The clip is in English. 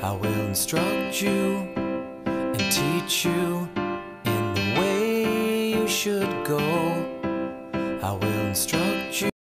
I will instruct you and teach you in the way you should go. I will instruct you.